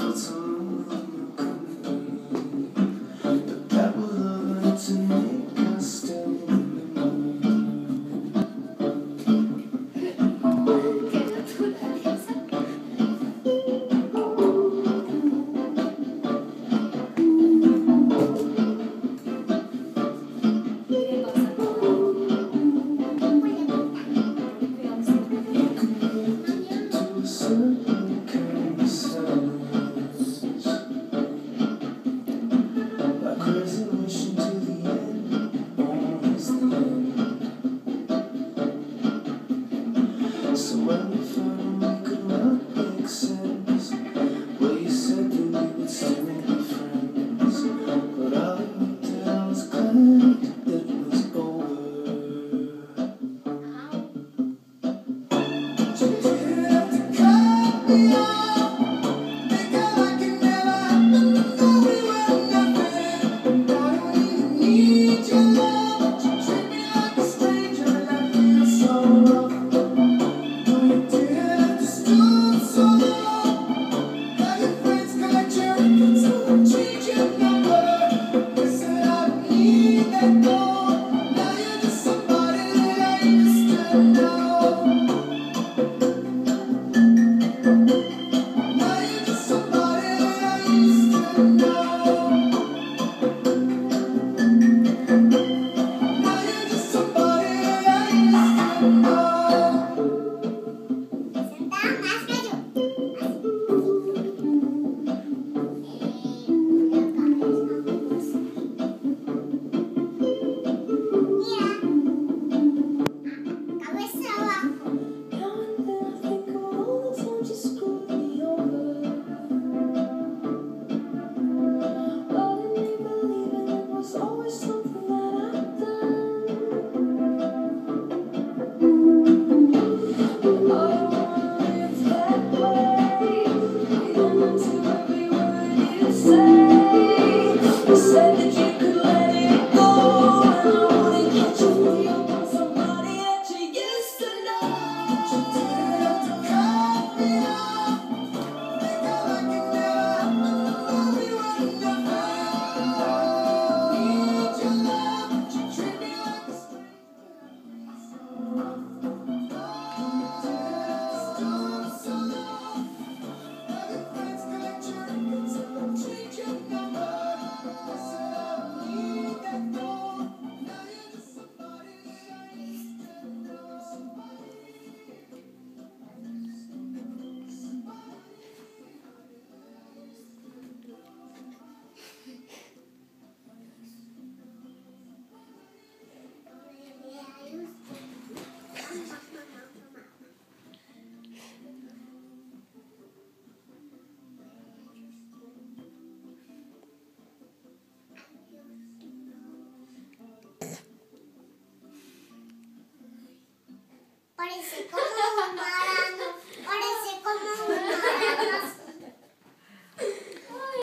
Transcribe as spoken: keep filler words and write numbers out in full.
what's on the but that will love to make us still resolution to the end, always the end. So when we found we could not make sense, well, you said that we would still be friends, but I looked and I was glad that it was over. You didn't have to cut me off, make out like it never happened, though we were nothing. Need your love, you treat me like a stranger, and I feel so rough. No, you didn't have to stoop so low. Now your friends collect your records, so I'm changing number. Listen, I don't need that gold. Now you're just somebody that I used to know. Now you're just somebody that I used to know. Said that you could let it go, and I wouldn't catch you free up on somebody that you used to know. You didn't have to cut me off, make out like it never happened, though we were nothing. Need your love, but you treat me like a stranger. So long, now your friends collect your records, and they'll change your number. Parece como un marano, parece como un marano.